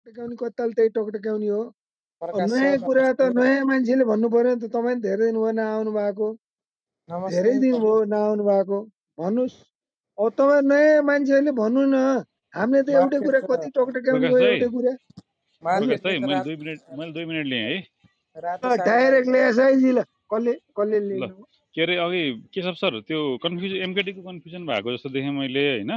टकटक्याउने कत्ताल त्यही टकटक्याउने हो। प्रकाश नयाँ सर कुरा त नमस्ते। नयाँ मान्छेले भन्नु पर्यो नि त। तपाईँ नि धेरै दिन भयो नआउनु भएको, धेरै नमस्ते दिन भयो प्रकाश। नआउनु भएको। भन्नुहोस् अब तपाईँ नयाँ मान्छेहरूले भन्नु न, हामीले त एउटै मार्केट कुरा त कति टकटक्याउने प्रकाश हो, दाई एउटै कुरा हजुर। प्रकाश मार्केटले दाई त मैले 2 मिनेट लिएँ है। रातो साढे बाह्र डाइरेक्ट ल्याएछ है जी। ल कसले ल लिनु के अरे अघि केशव सर त्यो कन्फ्युजन एमकेटीको कन्फ्युजन भएको जस्तो देखेँ मैले होइन।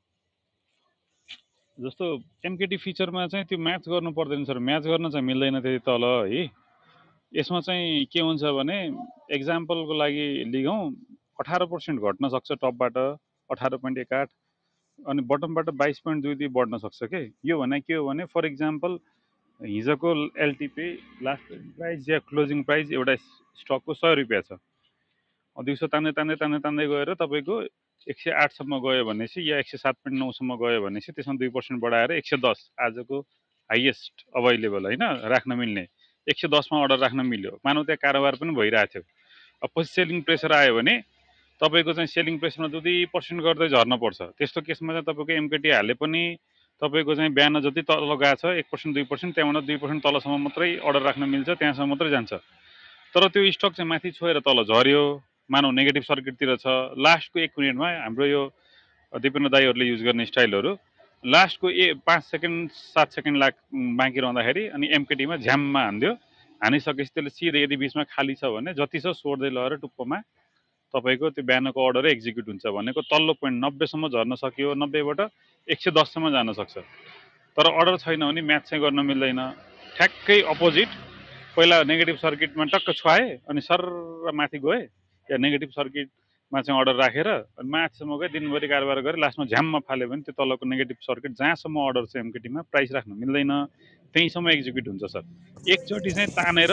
जस्तो एमकेटी फिचरमा चाहिँ त्यो म्याच गर्नु पर्दैन सर, म्याच गर्न चाहिँ मिल्दैन त्यति तल है। यसमा चाहिँ के हुन्छ भने एक्जाम्पलको लागि लिगौँ 18% घट्न सक्छ टपबाट 18.18 अनि बटमबाट 22.22 बढ्न सक्छ के। यो भने के हो भने फर इक्जाम्पल हिजोको एलटिपी लास्ट प्राइस या क्लोजिङ प्राइस एउटा स्टकको 100 रुपियाँ छ। दिउँसो तान्दै तान्दै तान्दै तान्दै गएर तपाईँको 108 सम्म गयो भनेपछि या 107.9 सम्म गयो भनेपछि त्यसमा 2% बढाएर 110 आजको हाइएस्ट अभाइलेबल होइन राख्न मिल्ने 110 मा अर्डर राख्न मिल्यो। मानौ त्यहाँ कारोबार पनि भइरहेको थियो। अब पछि सेलिङ प्रेसर आयो भने तपाईँको चाहिँ सेलिङ प्रेसरमा 2% गर्दै झर्न पर्छ। त्यस्तो केसमा चाहिँ तपाईँको एमकेटी हाले पनि तपाईँको चाहिँ बिहान जति तल गएको छ 1% 2% त्यहाँबाट 2% तलसम्म मात्रै अर्डर राख्न मिल्छ, त्यहाँसम्म मात्रै जान्छ। तर त्यो स्टक चाहिँ माथि छोएर तल झर्यो, मानौ नेगेटिभ सर्किटतिर छ, लास्टको 1 मिनटमा हाम्रो यो दिपेन्द्र दाईहरूले युज गर्ने स्टाइलहरू लास्टको 5 सेकेन्ड 7 सेकेन्ड बाँकी रहँदाखेरि अनि एमकेटीमा झ्याममा हान्दियो। हानिसकेपछि त्यसले सिधै यदि बिचमा खाली छ भने जति छ सोर्दै लगेर टुप्पोमा तपाईँको त्यो बिहानको अर्डरै एक्जिक्युट हुन्छ। भनेको तल्लो पोइन्ट 90 सम्म झर्न सक्यो, 90बाट 110 सम्म जान सक्छ। तर अर्डर छैन भने म्याच चाहिँ गर्न मिल्दैन। ठ्याक्कै अपोजिट पहिला नेगेटिभ सर्किटमा टक्क छुवाए अनि सर माथि गए या नेगेटिभ सर्किटमा चाहिँ अर्डर राखेर अनि माथिसम्म गए दिनभरि कारोबार गरेर लास्टमा झ्याममा फाल्यो भने त्यो तलको नेगेटिभ सर्किट जहाँसम्म अर्डर छ एमकेटीमा प्राइस राख्न मिल्दैन, त्यहीँसम्म एक्जिक्युट हुन्छ सर। एकचोटि चाहिँ तानेर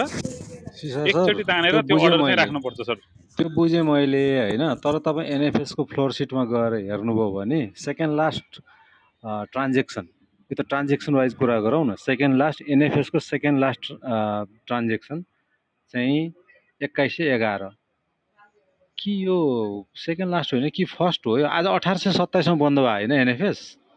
त्यो अर्डर चाहिँ राख्नुपर्छ सर। त्यो बुझेँ मैले होइन। तर तपाईँ एनएफएसको फ्लोर सिटमा गएर हेर्नुभयो भने सेकेन्ड लास्ट ट्रान्जेक्सन, यो त ट्रान्जेक्सन वाइज कुरा गरौँ न। सेकेन्ड लास्ट एनएफएसको सेकेन्ड लास्ट ट्रान्जेक्सन चाहिँ 2111 कि यो सेकेन्ड लास्ट होइन कि फर्स्ट हो। यो आज 1827 मा बन्द भयो होइन एनएफएस?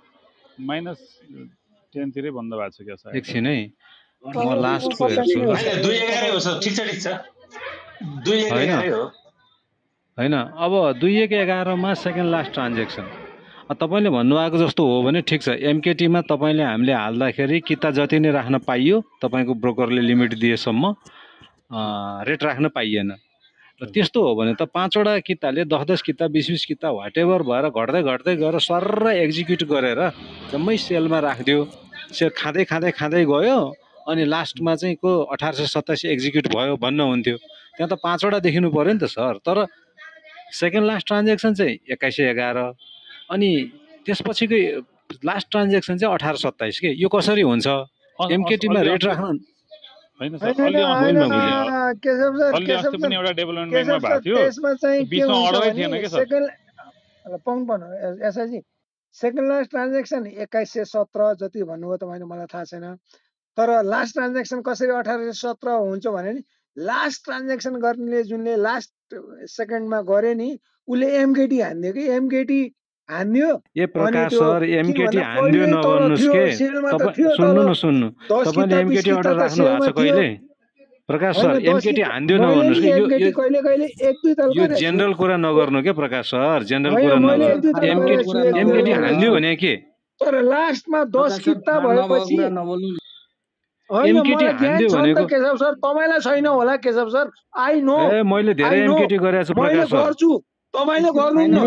-10 तिरै बन्द भएको छ क्या सर। एकछिन है म लास्टको हेर्छु ल। होइन 211 हो सर, ठिक छ 211 हो होइन। अब 2111 मा सेकेन्ड लास्ट ट्रान्जेक्सन तपाईँले भन्नुभएको जस्तो हो भने ठिक छ। एमकेटीमा तपाईँले हामीले हाल्दाखेरि किता जति नै राख्न पाइयो, तपाईँको ब्रोकरले लिमिट दिएसम्म रेट राख्न पाइएन। र त्यस्तो हो भने त 5वटा किताले 10-10 किता 20-20 किता वाटेभर भएर घट्दै घट्दै गएर सर्र एक्जिक्युट गरेर जम्मै सेलमा राखिदियो। सेल खाँदै खाँदै खाँदै गयो अनि लास्टमा चाहिँ को 1827 एक्जिक्युट भयो भन्न हुन्थ्यो। त्यहाँ त 5वटा देखिनु पर्यो नि त सर। तर सेकेन्ड लास्ट ट्रान्जेक्सन चाहिँ 2111 अनि त्यसपछिको लास्ट ट्रान्जेक्सन चाहिँ 1827 के। यो कसरी हुन्छ? एमकेटीमा रेट राख्नु होइन सर, अलि केशव सर पनि एउटा डेभलपमेन्टमा भएको थियो, त्यसमा चाहिँ के बिचमा हुन्छ अर्डरै थिएन भने के सर। सेकेन्ड पाउनु एसआईजी सेकेन्ड लास्ट ट्रान्जेक्सन 2117 जति भन्नुभयो तपाईँले, मलाई थाहा छैन। तर लास्ट ट्रान्जेक्सन कसरी 1817 हुन्छ भने नि लास्ट ट्रान्जेक्सन गर्नेले जुनले लास्ट सेकेन्डमा गरे नि उसले एमकेटी हान्दियो कि एमकेटी हान्दियो। ए प्रकाश सर एमकेटी हान्दियो नभन्नुस् के। सुन्नु तपाईले एमकेटी अर्डर राख्नु भएको छ कहिले? प्रकाश सर एमकेटी हान्दियो नभन्नुस् के। यो जेनरल कुरा नगर्नु के प्रकाश सर, जेनरल कुरा नगर्नु। एमकेटी हान्दियो भने के? तर लास्टमा 10 किता भएपछि एमकेटी हान्दियो भनेको केशव सर तपाईलाई छैन होला केशव सर। आई नो ए मैले धेरै एमकेटी गरेको छु प्रकाश सर। तपाईले गर्नुहुन्न।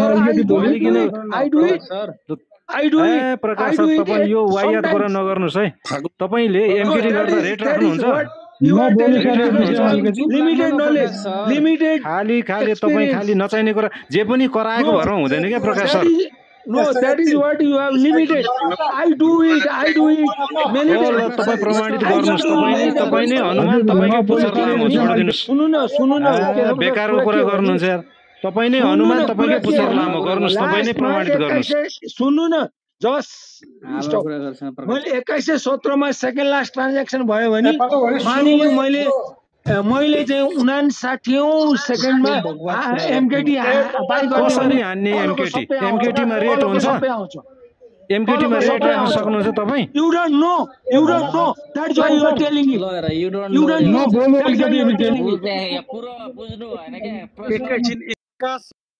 प्रकाश सर तपाईँ यो वायात कुरा नगर्नुहोस् है। तपाईले एमकेटी गर्दा रेट राख्नुहुन्छ? खाली तपाईँ खाली नचाहिने कुरा जे पनि कराएको भएर हुँदैन क्या Prakash sir. No, that is what you have limited. I do it. Many times. तपाईँ प्रमाणित गर्नुस्। तपाईँ नै अनुमान, तपाईकै पुच्छर लामो छोडिदिनुस्। सुन्नु न बेकारको कुरा गर्नुहुन्छ यार। तपाईँ नै अनुमान, तपाईकै पुच्छर लामो गर्नुस्। तपाईँ नै प्रमाणित गर्नुस्। सुन्नु न जस स्टप। मैले 2117 मा सेकेन्ड लास्ट ट्रान्जेक्सन भयो भने मानिलिउँ मैले चाहिँ 59औं सेकेन्डमा एमकेटी कसरी हान्ने? एमकेटी मा रेट हुन्छ? एमकेटीमा रेट राख्न सक्नुहुन्छ तपाईँ? You don't know. You don't know. That's why you are telling it. You don't know. That's why you are telling it. पुरो बुझ्नु भएन क्या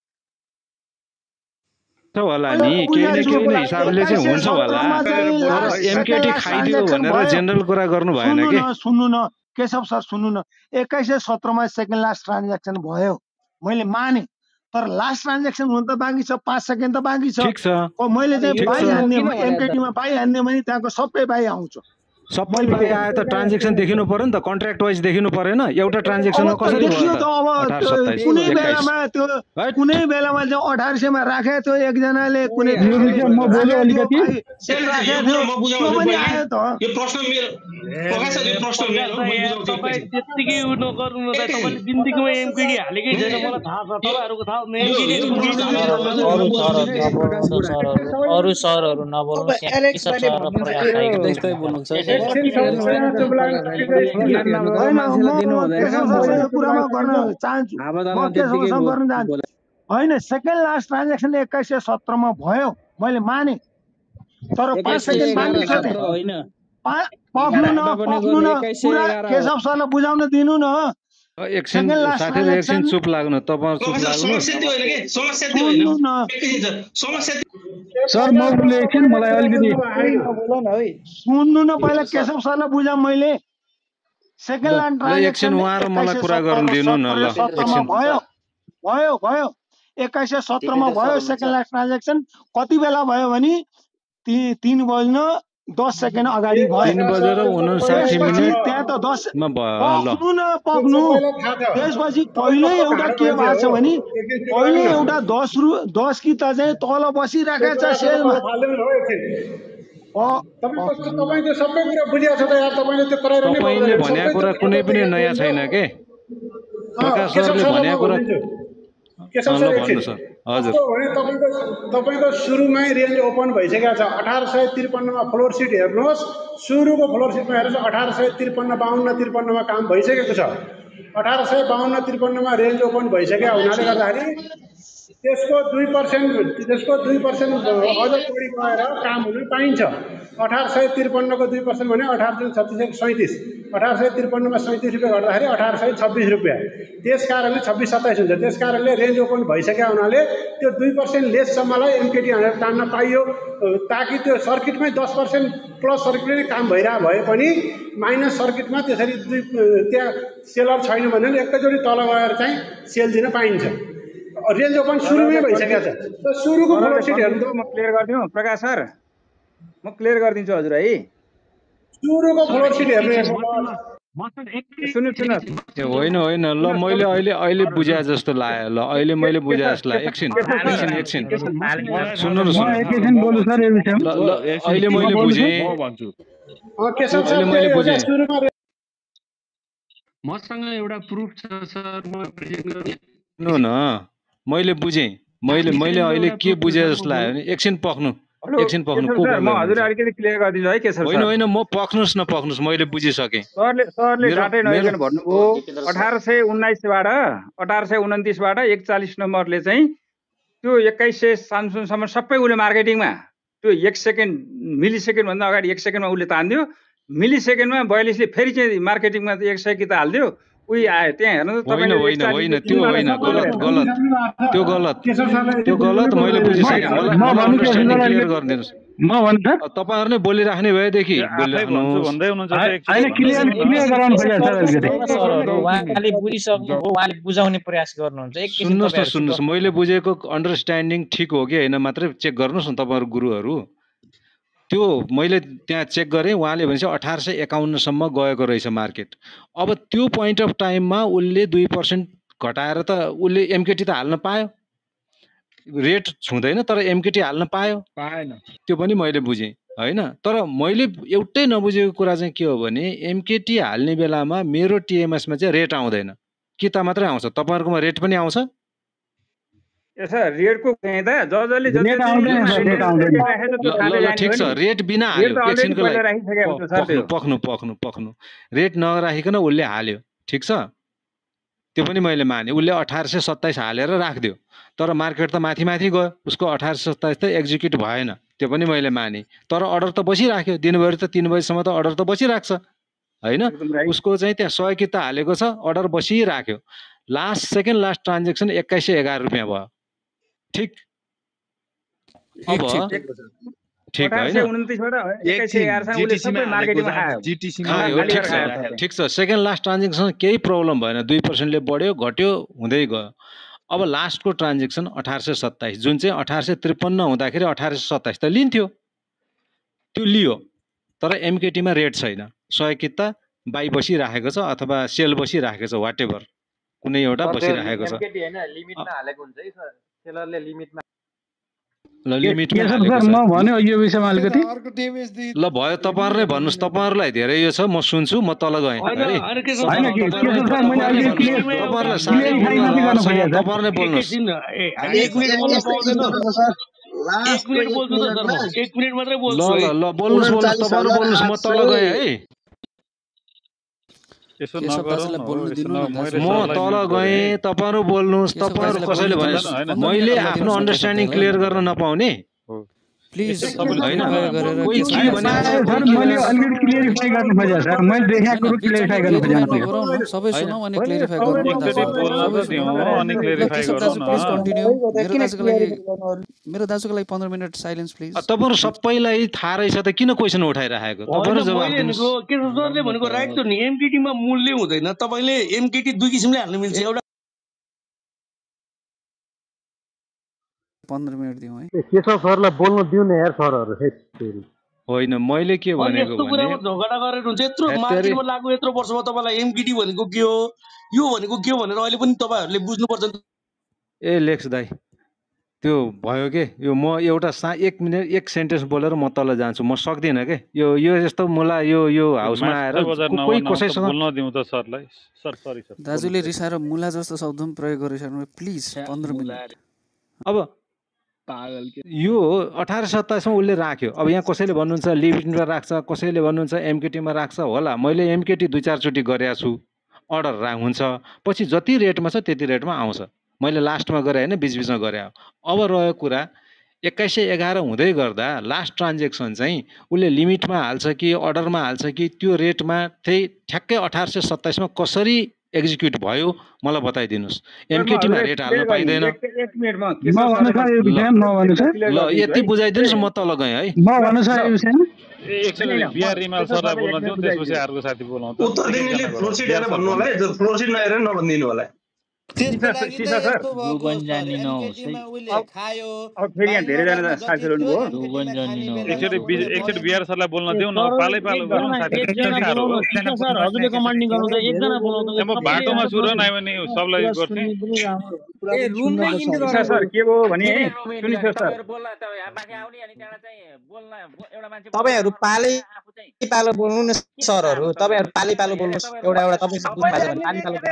होला नि केही न केही न हिसाबले चाहिँ हुन्छ होला, तर एमकेटी खाइदियो भनेर जेनरल कुरा गर्नु भएन के? सुन्नु न केशव सर, सुन्नु न, 2117 मा सेकेन्ड लास्ट ट्रान्ज्याक्सन भयो, मैले माने, तर लास्ट ट्रान्ज्याक्सन हुन त बाँकी छ, 5 सेकेन्ड त बाँकी छ। ठिक छ, मैले चाहिँ पाइहाल्ने, एमकेटीमा पाइहाल्ने भने त्यहाँको सबै पाइ आउँछ। सबै पाइ आए त ट्रान्ज्याक्सन देखिनु पर्यो नि त, कन्ट्र्याक्ट वाइज देखिनु परेन? एउटा ट्रान्ज्याक्सनमा कसरी भयो त? 18 27 कुनै बेलामा त्यो कुनै बेलामा चाहिँ 1800 मा राखे थियो एकजनाले, कुनै म बोले अलिकति सेल राखे थियो, त्यो पनि आयो त। यो प्रश्न मेरो प्रकाश सर, यो प्रश्न मेरो हो, म बुझाउँछु। तपाईँ त्यतिकै उ नगर्नु न, तपाईले जिन्दगीमा एमकेडी हालेकै छैन, मलाई थाहा छ। तपाईहरुको थाहा अरु सरहरु नबोल्नु, होइन, सेकेन्ड लास्ट ट्रान्ज्याक्सन 2117 मा भयो, मैले माने, तर 5 सेकेन्ड बाँकी छ। पक्नु न पुरा केशव सरलाई बुझाउन दिनु न। एकछिन साथीहरु, एकछिन चुप लाग्नु, तपाईहरु चुप लाग्नु। समस्या त्यो होइन के, समस्या त्यो होइन, समस्या सर म बोले एकछिन, मलाई अलिकति सुन्नु न, पहिला केशव सरलाई बुझाउ। मैले सेकेन्ड लास्ट एकछिन उहाँ र मलाई कुरा गर्नु दिनु न ल। एकछिन भयो भयो भयो 2117 मा भयो सेकेन्ड लास्ट ट्रान्ज्याक्सन। कति बेला भयो भने 3:10 सेकेन्ड अगाडि भयो, 3:59 त्यहाँ त 10 मा भयो। पक्नु न पक्नु। त्यसपछि पहिले एउटा के भएको छ भने, पहिले एउटा 10 कि त चाहिँ तल बसिरहेको छ सेलमा। तपाईले सबै कुरा बुझिया छ त यार, तपाईले त्यो कराइरहनु पर्दैन। तपाईले भनेको कुरा कुनै पनि नयाँ छैन के? प्रकाश सरले भनेको कुरा केशव सर एकछिन हजुर भने तपाईको सुरुमै रेन्ज ओपन भइसकेको छ। 1853 मा फ्लोर सिट हेर्नुहोस्, सुरुको फ्लोर सिटमा हेर्नुहोस्, 1853 52 मा काम भइसकेको छ। 1852 मा रेन्ज ओपन भइसक्यो हुनाले गर्दाखेरि त्यसको 2% अझ बढी गएर काम हुन पाइन्छ। 1853 को 2% भने 18 3637, 1853 मा 37 रुपैयाँ गर्दाखेरि 1826 रुपैयाँ। त्यसकारणले 26-27 हुन्छ। त्यसकारणले रेन्ज ओपन भइसक्यो हुनाले त्यो 2% लेससम्मलाई एमकेटी हालेर तान्न पाइयो, ताकि त्यो सर्किटमै 10% प्लस सर्किटमै काम भइरहेको भए पनि माइनस सर्किटमा त्यसरी त्यहाँ सेलर छैन भने एकैचोटि तल गएर चाहिँ सेल दिन पाइन्छ। रेन्ज ओपन सुरुमै भइसकेको छ। सुरुको फ्लोर सिट हेर्नु, म क्लियर गरिदिउँ प्रकाश सर, म क्लियर गरिदिन्छु हजुर है। सुरुको फ्लोर सिट हेर्नु, सुन्नु होइन होइन ल, मैले अहिले बुझाए जस्तो लाग्यो। ल अहिले मैले बुझाए जस्तो लाग्यो। एकछिन सुन्नु न, एकैछिन बोल्नु सर यो विषयमा। ल अहिले मैले बुझेँ, अहिले मैले बुझेँ। मसँग एउटा प्रुफ छ सर, म प्रेजेन्ट गर्छु। सुन्नु न, मैले बुझेँ, मैले अहिले के बुझेँ जस्तो लाग्यो भने एकछिन पक्नु, एकछिन पक्नु। को म हजुर अलिकति क्लियर गरिदिन्छु है केशव सर। होइन म पक्नुस् न पक्नुस्, मैले बुझिसकेँ। सरले डाटै नहेरिकन भन्नुभयो 1819 बाट 1829 बाट 41 नम्बरले चाहिँ त्यो 2100 सामसुङसम्म सबै उसले मार्केटिङमा त्यो 1 सेकेन्ड मिली सेकेन्ड भन्दा अगाडि 1 सेकेन्डमा उसले तान्दियो। मिली सेकेन्डमा 42 ले फेरि चाहिँ मार्केटिङमा 100 कि त हाल्दियो। उही आयो त्यहाँ हेर्नु त होइन होइन होइन, त्यो होइन, गलत गलत, त्यो गलत, त्यो गलत। मैले बुझिसकेँ। मलाई अन्डरस्ट्यान्डिङ क्लियर गरिदिनुहोस्। म भन्दा तपाईहरु नै बोलिराख्ने भएदेखि बोलिराख्नु भन्दै हुनुहुन्छ। अहिले क्लियर गराउनु खोजेको छ अलिकति। उहाँले बुझिसक्नु हो, उहाँले बुझाउने प्रयास गर्नुहुन्छ। सुन्नुहोस् न, सुन्नुहोस्, मैले बुझेको अन्डरस्ट्यान्डिङ ठिक हो कि होइन मात्रै चेक गर्नुहोस् न तपाईहरु गुरुहरू। त्यो मैले त्यहाँ चेक गरेँ, उहाँले भनेपछि 1851 सम्म गएको रहेछ मार्केट। अब त्यो पोइन्ट अफ टाइममा उसले 2% घटाएर त उसले एमकेटी त हाल्न पायो, रेट छुँदैन तर एमकेटी हाल्न पायो, पाएन। त्यो पनि मैले बुझेँ होइन। तर मैले एउटै नबुझेको कुरा चाहिँ के हो भने, एमकेटी हाल्ने बेलामा मेरो टिएमएसमा चाहिँ रेट आउँदैन, कि त मात्रै आउँछ? तपाईहरुकोमा रेट पनि आउँछ? यसो रेटको हेर्दा जजले ल ठिक छ, रेट बिना हाल्यो एकछिनको लागि, पक्नु रेट नराखिकन उसले हाल्यो, ठिक छ, त्यो पनि मैले माने। उसले 1827 हालेर राखिदियो, तर मार्केट त माथि माथि गयो, उसको 1827 त एक्जिक्युट भएन, त्यो पनि मैले माने, तर अर्डर त बसिराख्यो दिनभरि त 3 बजीसम्म त अर्डर त बसिराख्छ हैन। एकदम राइट। उसको चाहिँ त्यहाँ 100 किता हालेको छ, अर्डर बसिराख्यो। सेकेन्ड लास्ट ट्रान्जेक्सन 2111 रुपियाँ भयो। ठिक अब ठिक हैन, 1829 बाट 2111 सम्म उसले सबै मार्केटिङमा खायो। खायो ठिक छ ठिक छ। सेकेन्ड लास्ट ट्रान्जेक्सन केही प्रब्लम भएन, 2% ले बढ्यो घट्यो हुँदै गयो। अब लास्टको ट्रान्जेक्सन 1827 जुन चाहिँ 1853 हुँदाखेरि 1827 त लिन्थ्यो, त्यो लियो तर एमकेटीमा रेट छैन। 100 किता बाई बसिराखेको छ अथवा सेल बसिराखेको छ, वाट एभर कुनै एउटा बसिराखेको छ। एमकेटी हैन लिमिटमा हालेको हुन्छ है सर, सेलरले लिमिटमा ल लिमिटमा सर हालेको छ। म भन्यो यो विषयमा अलिकति ल भयो तपाईहरुले भन्नुस्, तपाईहरुलाई धेरै यो छ, म सुन्छु, म तल गएँ है। हैन के सर मैले अहिले क्लियर तपाईहरुलाई साह्रै बोल्न रहर छैन, तपाईहरुले बोल्नुस्। एक मिनेट बोल्न पाउँदैन। एक मिनेट बोल्छु त सर, म एक मिनेट मात्रै ल बोल्छु ल है। ल बोल्नुस् बोल्नुस्, तपाईहरु बोल्नुस्, म तल गएँ है। यसो नगरौँ न हो, यसो मैले म तल गएँ, तपाईहरु बोल्नुस्। तपाईहरु कसैले भने मैले आफ्नो अन्डरस्ट्यान्डिङ क्लियर गर्न नपाउने प्लिज हैन। कोही के भने सर मैले अलिकति क्लियरिफाई गर्न खोजेँ सर, मैले देखेको कुरो क्लियरिफाई गर्न खोजेँ। नगरौँ न, सबै सुनौ अनि क्लियरिफाई गरौँ न एकचोटि बोल्न त दिउँ अनि क्लियरिफाई गरौँ न। Please continue. मेरो दाजुको लागि 15 मिनेट साइलेन्स प्लिज। तपाईहरु सबैलाई थाहा रहेछ त किन क्वेशन उठाइराखेको? तपाईहरु जवाफ मैले दिनुस्। भनेको के सरले भनेको राइट त नि, एमकेटीमा मूल्य हुँदैन। तपाईले एमकेटी दुई किसिमले हाल्न मिल्छ। एउटा 15 मिनेट दिउँ है। केशव सरलाई बोल्न दिउ न यार सरहरु फेरि। होइन मैले के भनेको यस्तो भने कुरामा झगडा गरेर हुन्छ। यत्रो मार्केटमा लाग्यो यत्रो वर्षमा तपाईलाई एमकेटी भनेको के हो, यो भनेको के हो भनेर अहिले पनि तपाईहरुले बुझ्नुपर्छ नि त। ए लेक्स दाइ त्यो भयो के, यो म एउटा 1 मिनेट 1 सेन्टेन्स बोलेर म तल जान्छु, म सक्दिनँ के। यो यस्तो मुला यो हाउसमा आएर कोही कसैसँग बोल्न दिउँ त सरलाई। Sir sorry sir. दाजुले रिसाएर मुला जस्तो शब्द पनि प्रयोग गरिसक्नु, प्लिज 15 मिनेट। अब यो 1827 मा उसले राख्यो। अब यहाँ कसैले भन्नुहुन्छ लिमिटमा राख्छ, कसैले भन्नुहुन्छ एमकेटीमा राख्छ होला। मैले एमकेटी 2-4 चोटि गरेको छु, अर्डर हुन्छ, पछि जति रेटमा छ त्यति रेटमा आउँछ। मैले लास्टमा गरे हैन, बीचबीचमा गरे हो। अब रह्यो कुरा 2111 हुँदै गर्दा लास्ट ट्रान्जेक्सन चाहिँ उसले लिमिटमा हाल्छ कि अर्डरमा हाल्छ कि त्यो रेटमा चाहिँ ठ्याक्कै 1827 मा कसरी एक्जिक्युट भयो मलाई बताइदिनुस्। एमकेटीमा रेट हाल्न पाइदैन। एक मिनेटमा म भन्नु सर यो विषयमा, म भन्नु सर। ल यति बुझाइदिनुस्, म तल गएँ है। म भन्नु सर यो विषयमा। एकचोटि बिहार रिमाल सरलाई बोल्न दिउँ, त्यसपछि अर्को साथी बोलाउँ त। उत्तर दिनेले फ्लोर सिट हेरेर भन्नु होला है, फ्लोर सिट नहेरेर नभनिदिनु होला है। त्यसको लागि त सर यस्तो भएको सर, एमकेटीमा उले खायो, अब फेरि यहाँ धेरैजना साथीहरु हुनुभयो। एकचोटि बिहार सरलाई बोल्न दिउँ न, पालै पालो गरौँ साथी। एकजना बोलाउनु सीता सर, हजुरले कमान्डिङ गर्नु त एकजना बोलाउनु त। म बाटोमा छु र नआयो भने सबलाई गर्थे। ए रुम नै इन्ड सर सर के भयो भने सुनिस् सर, तपाईहरु बोल्न त माथि आउने अनि त्यहाँ चाहिँ बोल्न एउटा मान्छे तपाईहरु पालै पालो बोल्नु न सरहरु, तपाईहरु पालै पालो बोल्नुस्। एउटा एउटा तपाईँ बुझ्नु भएको छ भने पालै पालो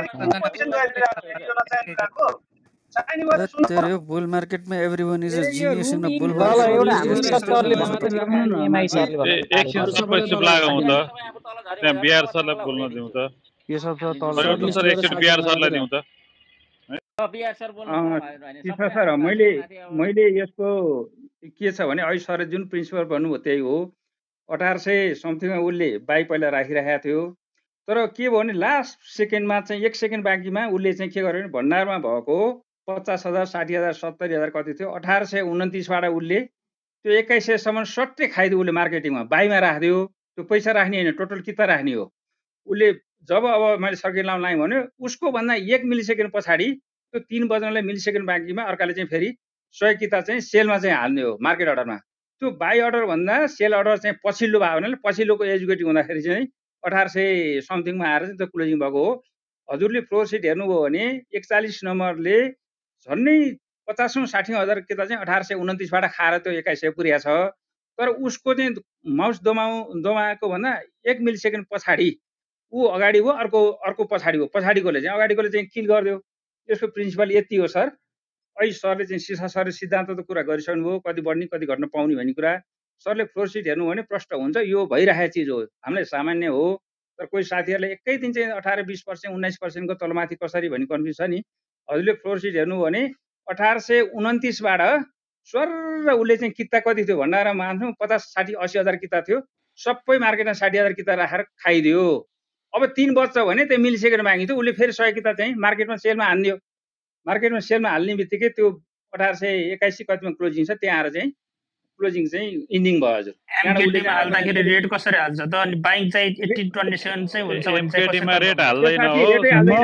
तेरो बुल मार्केटमा everyone is a genius in a bull ल मार्केट। एउटा हाम्रो सरले भन्नु, एमआई सरले भन्नु। एकछिन सबै चुप लागौँ त, त्यहाँ बिहार सरलाई बोल्न दिउँ त। परिवर्तन सर एकचोटि बिहार सरलाई दिउँ त। बिहार सर बोल्नु सर मैले यसको के छ भने अहिले सरले जुन प्रिन्सिपल भन्नुभयो त्यही हो। 1800 समथिङमा उसले बाई पहिला राखिराखेको थियो, तर के भयो भने लास्ट सेकेन्डमा चाहिँ 1 सेकेन्ड बाँकीमा उसले चाहिँ के गर्यो भने भण्डारमा भएको 50,000 60,000 70,000 कति थियो 1829 बाट उसले त्यो 2100 सम्म सट्टै खाइदियो। उसले मार्केटिङमा बाईमा राखिदियो। त्यो पैसा राख्ने होइन, टोटल किता राख्ने हो। उसले जब अब मैले सर्किट लाउन लाएँ भन्यो, उसको भन्दा 1 मिलिसेकेन्ड पछाडि त्यो 3 बज्नलाई मिलिसेकेन्ड बाँकीमा अर्काले चाहिँ फेरि 100 किता चाहिँ सेलमा चाहिँ हाल्ने हो मार्केट अर्डरमा। त्यो बाई अर्डर भन्दा सेल अर्डर चाहिँ पछिल्लो भयो भने पछिल्लोको एजुकेटिभ हुँदाखेरि चाहिँ 1800 समथिङमा आएर चाहिँ त्यो क्लोजिङ भएको हो। हजुरले फ्लोर सिट हेर्नुभयो भने 41 नम्बरले झन्डै 50-60 किता चाहिँ 1829 बाट खाएर त्यो 2100 पुर्या छ। तर उसको चाहिँ माउस दमाएको भन्दा 1 मिलिसेकेन्ड पछाडि ऊ अगाडि हो, अर्को पछाडि हो। पछाडिकोले चाहिँ अगाडिकोले चाहिँ किल गरिदियो। यसको प्रिन्सिपल यति हो सर। अहिले सरले चाहिँ सिसा सरले सिद्धान्त त कुरा गरिसक्नुभयो, कति बढ्ने कति घट्न पाउने भन्ने कुरा। सरले फ्लोर सिट हेर्नु भने प्रष्ट हुन्छ, यो भइरहेको चिज हो, हामीलाई सामान्य हो। तर कोही साथीहरूले एकै दिन चाहिँ 18-20% 19% को तलमाथि कसरी भन्ने कन्फ्युज छ नि। हजुरले फ्लोर सिट हेर्नु भने 1829 बाट स्वर उसले चाहिँ किता कति थियो भण्डार मान्छौँ 50 60 80 हजार किता थियो सबै मार्केटमा 60 हजार किता राखेर खाइदियो अब 3 वर्ष भने त्यो मिलिसकेर मागिथ्यो उसले फेरि 100 किता चाहिँ मार्केटमा सेलमा हालिदियो मार्केटमा सेलमा हाल्ने बित्तिकै त्यो 1881 कतिमा क्लोजिङ छ त्यहाँ आएर चाहिँ क्लोजिङ चाहिँ इन्डिङ भयो हजुर एमकेटीमा हाल्दाखेरि रेट कसरी हाल्छ त अनि बाइङ चाहिँ 1827 चाहिँ हुन्छ भने चाहिँ एमकेटीमा रेट हाल्दैन हो रेट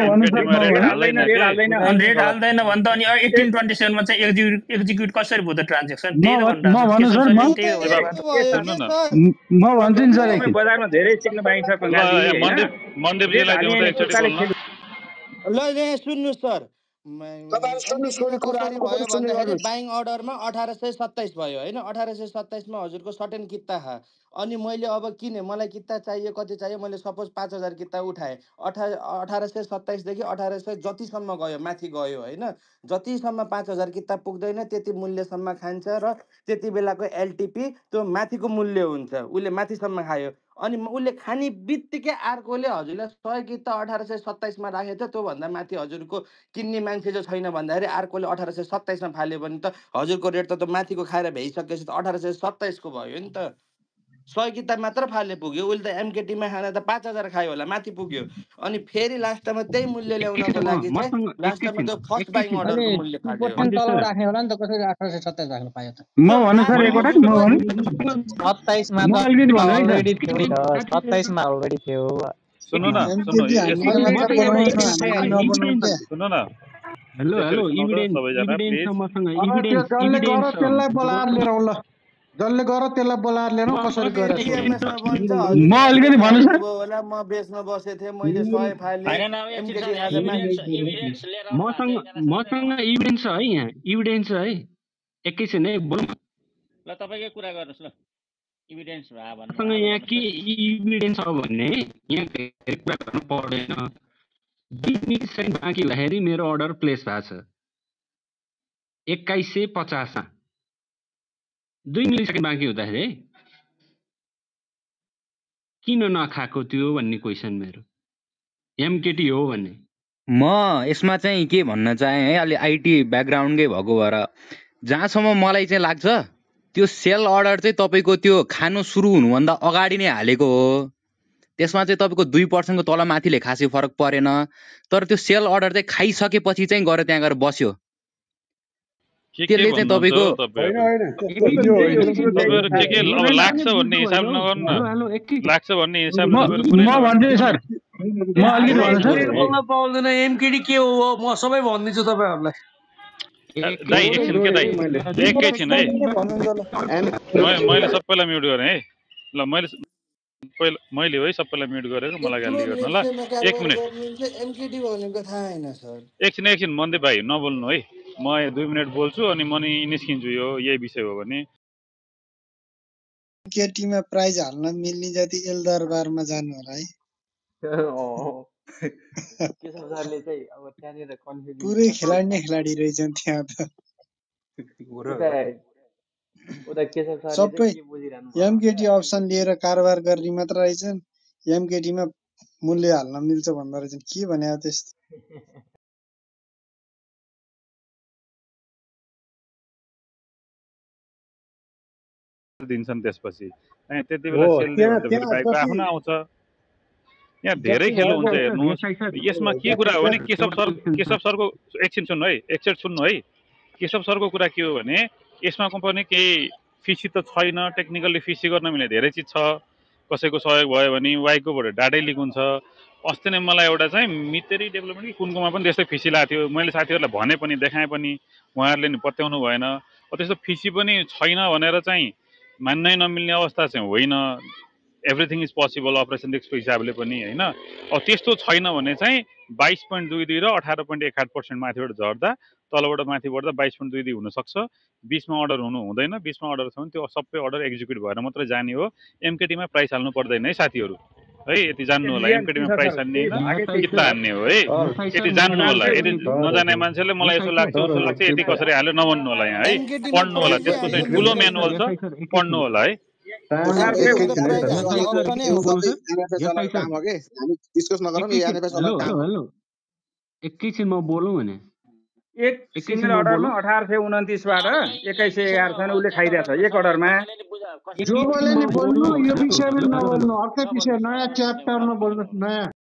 हाल्दैन भने त अनि 1827 मा चाहिँ एक्जिक्युट कसरी भयो त ट्रान्ज्याक्सन त्यही त म भन्छु नि सर बजारमा धेरै सिक्न पाइन्छ मनदीपजीलाई दिउँदा एकचोटी बोल्न ल यहाँ सुन्नुहोस् सर कसरी भयो भन्दाखेरि बाइङ अर्डरमा 1827 भयो होइन 1827 मा हजुरको सर्टेन किता अनि मैले अब किने मलाई किता चाहियो कति चाहियो मैले सपोज 5000 किता उठाएँ 1827 देखि 1800 जतिसम्म गयो माथि गयो होइन जतिसम्म 5000 किता पुग्दैन त्यति मूल्यसम्म खान्छ र त्यति बेलाको एलटिपी त्यो माथिको मूल्य हुन्छ उसले माथिसम्म खायो अनि उसले खाने बित्तिकै अर्कोले हजुरलाई 100 किता 1827 मा राखेको थियो त्योभन्दा माथि हजुरको किन्ने मान्छे जो छैन भन्दाखेरि अर्कोले 1827 मा फाल्यो भने त हजुरको रेट त माथिको खाएर भइसकेपछि त 1827 को भयो नि त 100 किता मात्र फाले पुग्यो उसले त एमकेटीमा खाना त 5000 खायो होला माथि पुग्यो अनि फेरि लास्टमा त्यही मूल्य ल्याउनको लागि चाहिँ लास्टमा त्यो फर्स्ट बाइङ अर्डरको मूल्य काट्यो तल राख्ने होला नि त कसरी 1827 राख्न पायो त म भन्नु सर एकवटा म भन्नु 27 मा त अलरेडी थियो नि त 27 मा अलरेडी थियो सुन्नु न हेलो हेलो इभिडेन्स मसँग इभिडेन्स त्यसलाई बोलाएर लिएर आउँ ल जसले गर त्यसलाई बोलाएर लिएर कसरी गरे म अलिकति भन्नु सर होला म बेच्न बसे थिए मैले 100 फाले मसँग इभिडेन्स छ है यहाँ इभिडेन्स छ है एकैछिन है बोलौँ ल तपाईकै कुरा गर्नुस् ल इभिडेन्स भए भन्नु मसँग यहाँ के इभिडेन्स छ भने यहाँ धेरै कुरा गर्नु पर्दैन 2 मिलिसेकेन्ड बाँकी हुँदाखेरि मेरो अर्डर प्लेस भएको छ 2150 मा 2 मिलिसेकेन्ड बाँकी हुँदाखेरि किन नखाएको त्यो भन्ने क्वेसन मेरो एमकेटी हो भन्ने म यसमा चाहिँ के भन्न चाहे है अलि आईटी ब्याकग्राउन्डकै भएको भएर जहाँसम्म मलाई चाहिँ लाग्छ त्यो सेल अर्डर चाहिँ तपाईको त्यो खानु सुरु हुनुभन्दा अगाडि नै हालेको हो त्यसमा चाहिँ तपाईको 2% को तल माथिले खासै फरक परेन तर त्यो सेल अर्डर चाहिँ खाइसकेपछि चाहिँ गएर त्यहाँ गएर बस्यो त्यसले चाहिँ तपाईको लाग्छ भन्ने हिसाब नगर्नु न लाग्छ भन्ने हिसाब म भन्छु सर म अलि भन्छु सर बोल्न पाउँदैन एमकेडी के हो म सबै भन्दिन्छु तपाईहरुलाई दाइ एकछिन के दाइ एकैछिन है मैले सबैलाई म्युट गरे है ल मैले है सबैलाई म्युट गरेको मलाई गाली गर्नु ल 1 मिनेट एमकेडी भनेको थाहा हैन सर एकछिन मनदीप भाइ नबोल्नु है म 2 मिनेट बोल्छु अनि म निस्किन्छु यो यही विषय हो भने केटीमा प्राइज हाल्न मिल्ने जति एल दरबारमा जानु होला है केशव सरले चाहिँ अब त्यहाँनिर कन्फ्युजन पुरै खेलाडी रहेछन् त्यहाँ त उता केशव सरले सबै चाहिँ के बुझिरहनु एमकेटी अप्सन लिएर कारोबार गर्ने मात्र रहेछन् एमकेटीमा मूल्य हाल्न मिल्छ भन्दो रहेछन् के भने त्यस्तो दिन्छन् त्यसपछि अनि त्यति बेला सेल दियो भने फेरि भाइको आफ्नो आउँछ यहाँ धेरै खेल हुन्छ हेर्नुस् यसमा के कुरा हो भने केशव सरको एकछिन सुन्नु है एकचोटि सुन्नु है केशव सरको कुरा के हो भने यसमा पनि केही फिसी त छैन टेक्निकली फिसी गर्न मिल्ने धेरै चिज छ कसैको सहयोग भयो भने वाइकोबाट डाटै लिक हुन्छ अस्ति नै मलाई एउटा चाहिँ मितेरी डेभलपमेन्ट कि कुनकोमा पनि त्यस्तै फिसी लाग्थ्यो मैले साथीहरूलाई भने पनि देखाएँ पनि उहाँहरूले नि पत्याउनु भएन त्यस्तो फिसी पनि छैन भनेर चाहिँ मान्नै नमिल्ने अवस्था चाहिँ होइन एभ्रिथिङ इज पोसिबल अपरेसन रिस्कको हिसाबले पनि होइन त्यस्तो छैन भने चाहिँ 22.22 र 18.18% माथिबाट झर्दा तलबाट माथि बढ्दा 22.22 हुनसक्छ 20 मा अर्डर हुँदैन 20 मा अर्डर छ भने त्यो सबै अर्डर एक्जिक्युट भएर मात्रै जाने हो एमकेटीमा प्राइस हाल्नु पर्दैन है साथीहरू है यति जान्नु होला एमकेटीमा प्राइस हाल्ने होइन किता हान्ने हो है यति जान्नु होला यति नजाने मान्छेले मलाई यसो लाग्छ यति कसरी हाल्यो नभन्नु होला यहाँ है पढ्नु होला त्यसको चाहिँ ठुलो म्यानुअल छ पढ्नु होला है एकैछिन म बोलौँ भने एक सिंगल अर्डरमा 1829बाट 2111 उसले खाइदिएको छ एक अर्डरमा। जो बोले नि बोल्नु, यो विषयमा नबोल्नु, अर्कै विषय नयाँ च्याप्टरमा बोल्नु, नयाँ